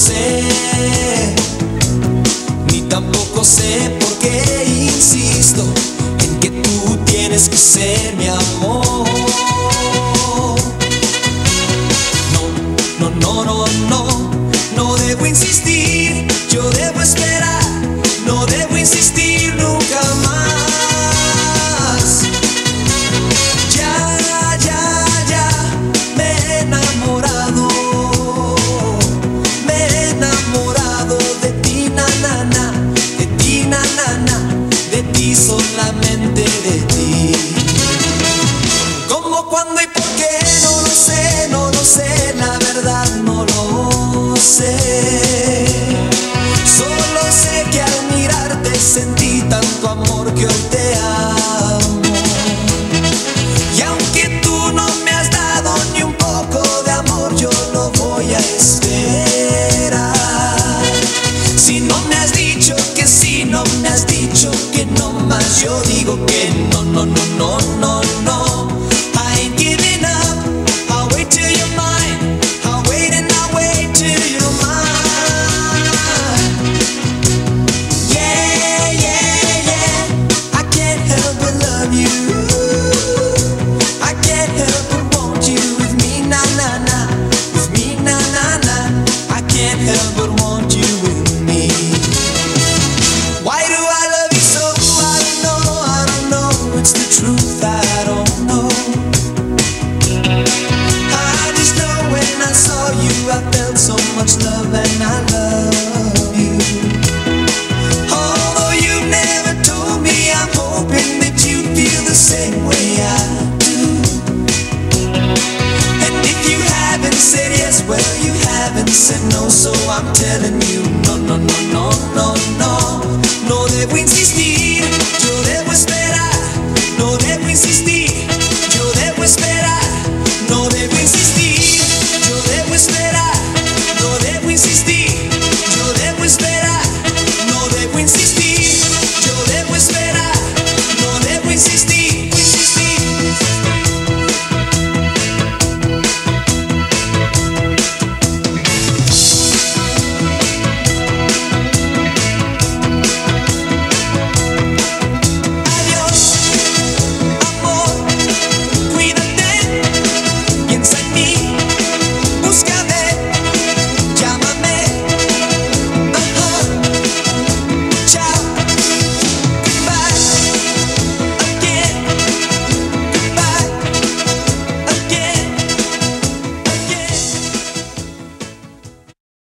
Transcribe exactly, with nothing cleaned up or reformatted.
sé, ni tampoco sé por qué insisto en que tú tienes que ser mi amor. No, no, no, no, no debo insistir, yo debo esperar, no debo insistir nunca más. Ya, ya, ya, me he enamorado, me he enamorado de ti, na, na, na, de ti, na, na, na, de ti, solamente de ti. ¿Cómo, cuándo y por qué? No lo sé, no lo sé, la verdad no lo sé. Solo sé que al mirarte sentí tanto amor que hoy te amo. Y aunque tú no me has dado ni un poco de amor, yo lo voy a esperar. Si no me has dicho que sí, no me has dicho que no más, yo digo que no, no, no, no, no, no. I ain't giving up, I'll wait till you're mine, I'll wait and I'll wait till you're mine. Yeah, yeah, yeah, I can't help but love you, I can't help but want you with me, na, na, na, with me, na, na, na, I can't help but want you with me. Why do I love you so? I don't know, I don't know, it's the truth, I don't know. I just know when I saw you, I felt so much love and I love you. Although you never told me, I'm hoping that you feel the same way I do. And if you haven't said yes, well, you haven't said no, so I'm telling you, no, no, no, no, no, no, no debo insistir.